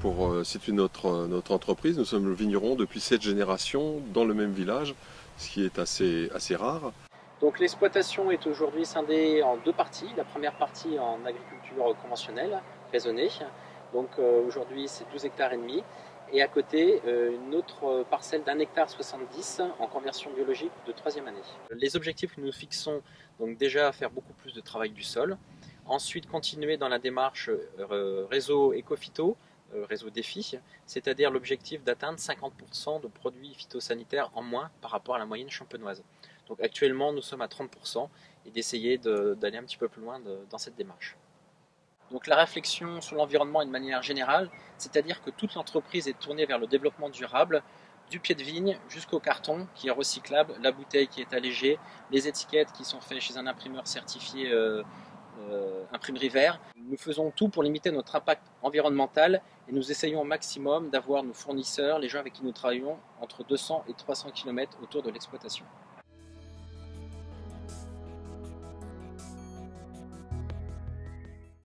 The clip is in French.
pour situer notre entreprise. Nous sommes vignerons depuis 7 générations dans le même village, ce qui est assez rare. Donc l'exploitation est aujourd'hui scindée en deux parties. La première partie en agriculture conventionnelle, raisonnée. Donc aujourd'hui c'est 12 hectares et demi. Et à côté, une autre parcelle d'1 hectare 70 en conversion biologique de troisième année. Les objectifs que nous fixons, donc déjà faire beaucoup plus de travail du sol. Ensuite continuer dans la démarche réseau éco-phyto, réseau défi, c'est-à-dire l'objectif d'atteindre 50% de produits phytosanitaires en moins par rapport à la moyenne champenoise. Donc actuellement nous sommes à 30% et d'essayer d'aller un petit peu plus loin dans cette démarche. Donc la réflexion sur l'environnement est de manière générale, c'est-à-dire que toute l'entreprise est tournée vers le développement durable, du pied de vigne jusqu'au carton qui est recyclable, la bouteille qui est allégée, les étiquettes qui sont faites chez un imprimeur certifié imprimerie vert. Nous faisons tout pour limiter notre impact environnemental et nous essayons au maximum d'avoir nos fournisseurs, les gens avec qui nous travaillons, entre 200 et 300 km autour de l'exploitation.